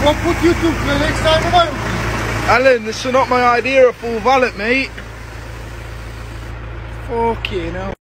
What put you to the next time around? Alan, this is not my idea of full valet, mate. Fucking hell.